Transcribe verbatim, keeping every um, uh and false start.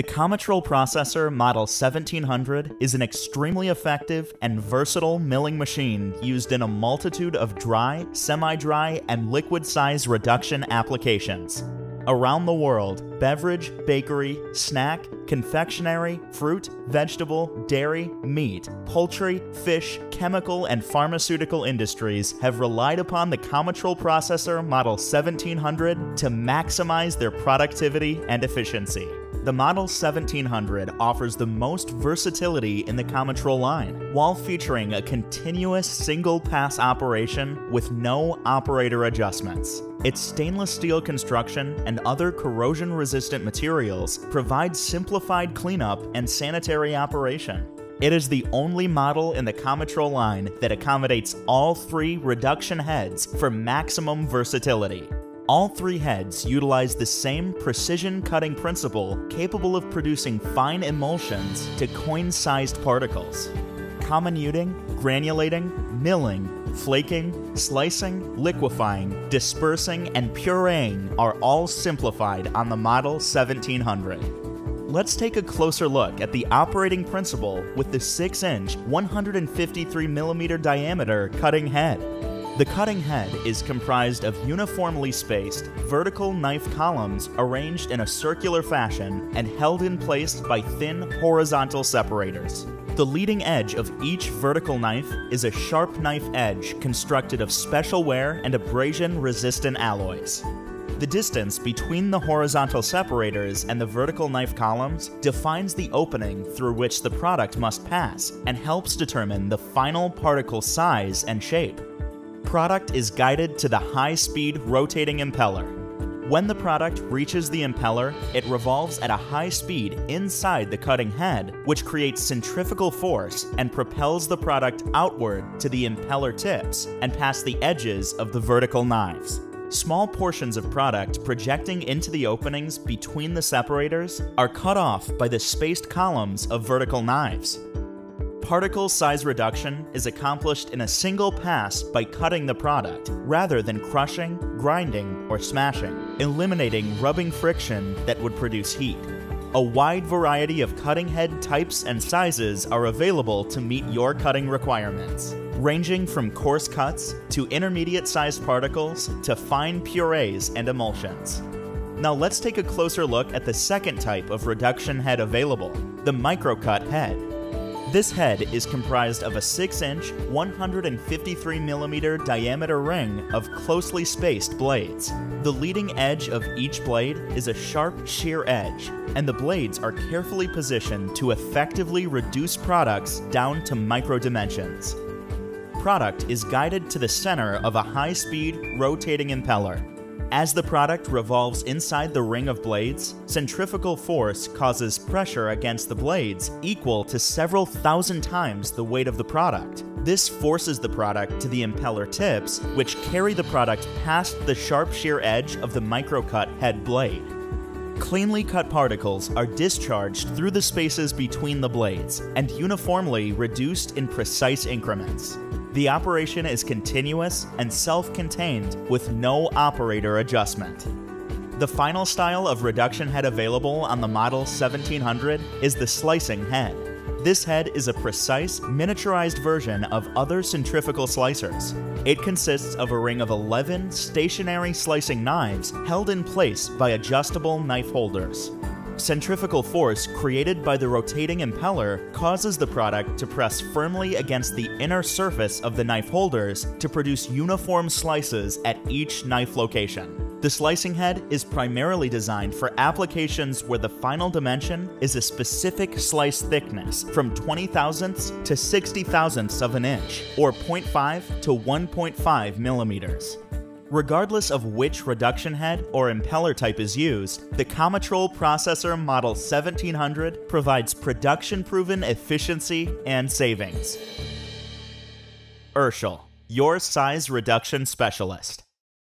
The Cometrol Processor Model seventeen hundred is an extremely effective and versatile milling machine used in a multitude of dry, semi-dry, and liquid size reduction applications. Around the world, beverage, bakery, snack, confectionery, fruit, vegetable, dairy, meat, poultry, fish, chemical, and pharmaceutical industries have relied upon the Cometrol Processor Model seventeen hundred to maximize their productivity and efficiency. The Model seventeen hundred offers the most versatility in the Cometrol line, while featuring a continuous single-pass operation with no operator adjustments. Its stainless steel construction and other corrosion-resistant materials provide simplified cleanup and sanitary operation. It is the only model in the Cometrol line that accommodates all three reduction heads for maximum versatility. All three heads utilize the same precision cutting principle capable of producing fine emulsions to coin-sized particles. Comminuting, granulating, milling, flaking, slicing, liquefying, dispersing, and pureeing are all simplified on the Model seventeen hundred. Let's take a closer look at the operating principle with the six inch, one hundred fifty-three millimeter diameter cutting head. The cutting head is comprised of uniformly spaced, vertical knife columns arranged in a circular fashion and held in place by thin horizontal separators. The leading edge of each vertical knife is a sharp knife edge constructed of special wear and abrasion-resistant alloys. The distance between the horizontal separators and the vertical knife columns defines the opening through which the product must pass and helps determine the final particle size and shape. Product is guided to the high-speed rotating impeller. When the product reaches the impeller, it revolves at a high speed inside the cutting head, which creates centrifugal force and propels the product outward to the impeller tips and past the edges of the vertical knives. Small portions of product projecting into the openings between the separators are cut off by the spaced columns of vertical knives. Particle size reduction is accomplished in a single pass by cutting the product, rather than crushing, grinding, or smashing, eliminating rubbing friction that would produce heat. A wide variety of cutting head types and sizes are available to meet your cutting requirements, ranging from coarse cuts to intermediate-sized particles to fine purees and emulsions. Now let's take a closer look at the second type of reduction head available, the microcut head. This head is comprised of a six inch, one hundred fifty-three millimeter diameter ring of closely spaced blades. The leading edge of each blade is a sharp shear edge, and the blades are carefully positioned to effectively reduce products down to micro dimensions. Product is guided to the center of a high-speed, rotating impeller. As the product revolves inside the ring of blades, centrifugal force causes pressure against the blades equal to several thousand times the weight of the product. This forces the product to the impeller tips, which carry the product past the sharp shear edge of the microcut head blade. Cleanly cut particles are discharged through the spaces between the blades and uniformly reduced in precise increments. The operation is continuous and self-contained with no operator adjustment. The final style of reduction head available on the Model seventeen hundred is the slicing head. This head is a precise, miniaturized version of other centrifugal slicers. It consists of a ring of eleven stationary slicing knives held in place by adjustable knife holders. Centrifugal force created by the rotating impeller causes the product to press firmly against the inner surface of the knife holders to produce uniform slices at each knife location. The slicing head is primarily designed for applications where the final dimension is a specific slice thickness from twenty thousandths to sixty thousandths of an inch, or zero point five to one point five millimeters. Regardless of which reduction head or impeller type is used, the Cometrol Processor Model seventeen hundred provides production-proven efficiency and savings. Urschel, your size reduction specialist.